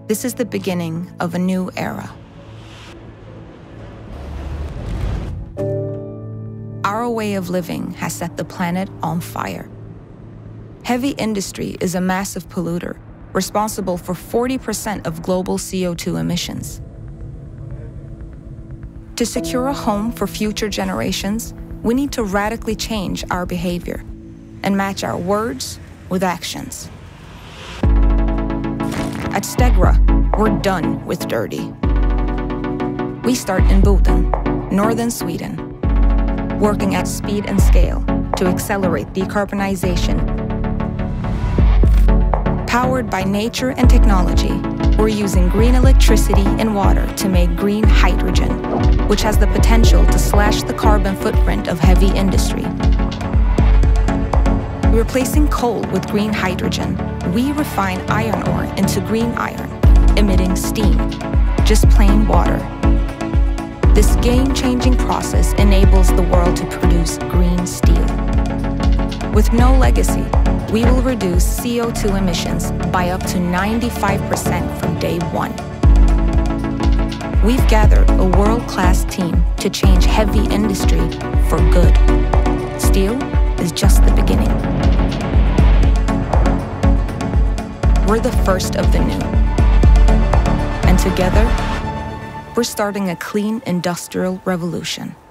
This is the beginning of a new era. Our way of living has set the planet on fire. Heavy industry is a massive polluter, responsible for 40% of global CO2 emissions. To secure a home for future generations, we need to radically change our behavior and match our words with actions. At Stegra, we're done with dirty. We start in Boden, northern Sweden, working at speed and scale to accelerate decarbonization. Powered by nature and technology, we're using green electricity and water to make green hydrogen, which has the potential to slash the carbon footprint of heavy industry. Replacing coal with green hydrogen, we refine iron ore into green iron, emitting steam, just plain water. This game-changing process enables the world to produce green steel. With no legacy, we will reduce CO2 emissions by up to 95% from day one. We've gathered a world-class team to change heavy industry for good. Steel is just the beginning. We're the first of the new. And together, we're starting a clean industrial revolution.